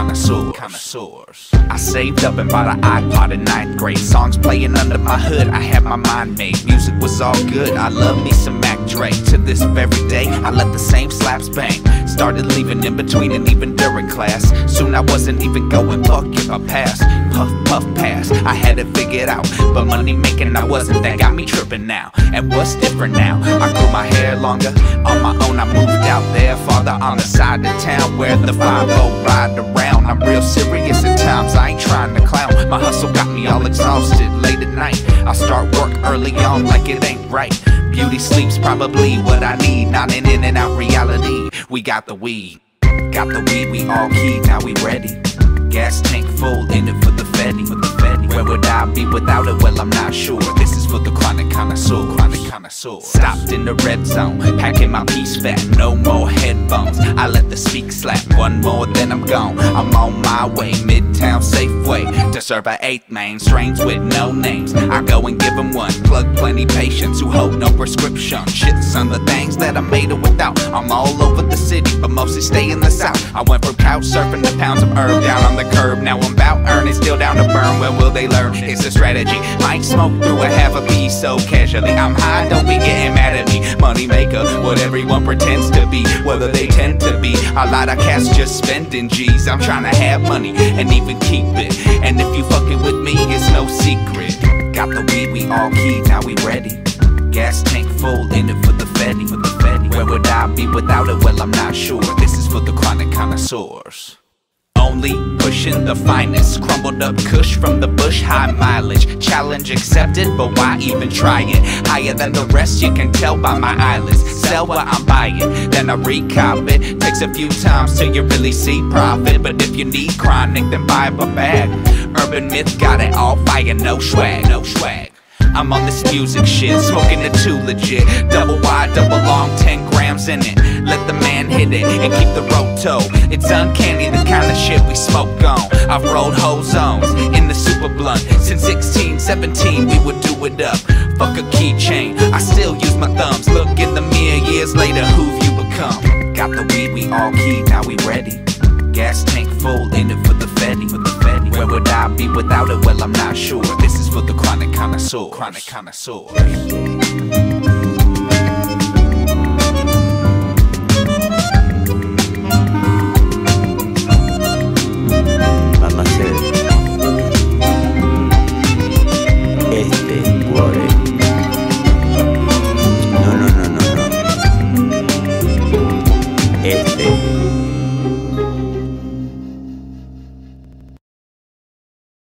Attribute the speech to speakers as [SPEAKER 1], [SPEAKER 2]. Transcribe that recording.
[SPEAKER 1] connoisseurs. I saved up and bought an iPod in 9th grade. Songs playing under my hood, I had my mind made. Music was all good, I love me some Mac Dre. To this very day, I let the same slaps bang. Started leaving in between and even during class. Soon I wasn't even going, fuck if I passed. Puff, puff, pass, I had it figured out. But money making I wasn't, that got me tripping now. And what's different now? I grew my hair longer. On my own I moved out there farther on the side of town where the 5-0 ride around. I'm real serious at times, I ain't trying to clown. My hustle got me all exhausted late at night. I start work early on like it ain't right. Beauty sleep's probably what I need, not an in and out reality. We got the weed, we all keyed, now we ready. Gas tank full, in it for the Fetty. Where would I be without it? Well, I'm not sure. This is for the chronic connoisseur. Stopped in the red zone, packing my piece fat. No more headphones, I let the speak slap. One more, then I'm gone. I'm on my way, Midtown Safeway, to serve a 8th main. Strains with no names, I go and give them one. Plug plenty patients who hold no prescription. Shit, son, the things that I made it without. I'm all over the city, but mostly stay in the south. I went from couch surfing to pounds of herb down on the curb. Now I'm bout earning, still down to burn. When will they learn? It's a strategy. Might smoke through a half a piece so casually. I'm high, don't be getting mad at me. Money maker, what everyone pretends to be, whether they tend to be. A lot of cats just spending G's. I'm trying to have money and even keep it. And if you fucking with me, it's no secret. Got the weed, we all keyed, now we ready. Gas tank full, in it for the Fetty. Where would I be without it? Well, I'm not sure. This is for the chronic connoisseurs. Only pushing the finest, crumbled up kush from the bush, high mileage. Challenge accepted, but why even try it? Higher than the rest, you can tell by my eyelids. Sell what I'm buying, then I recop it. Takes a few times till you really see profit. But if you need chronic, then buy up a bag. Urban myth got it all fire, no swag. I'm on this music shit, smoking it too legit. Double wide, double long, 10 grams in it. Let the man hit it and keep the roto. It's uncanny the kind of shit we smoke on. I've rolled whole zones in the super blunt. Since 16, 17 we would do it up. Fuck a keychain, I still use my thumbs. Look in the mirror years later, who've you become? Got the weed, we all keyed, now we ready. Gas tank full, in it for the Fetty. Where would I be without it? Well, I'm not sure. This is for the chronic connoisseur.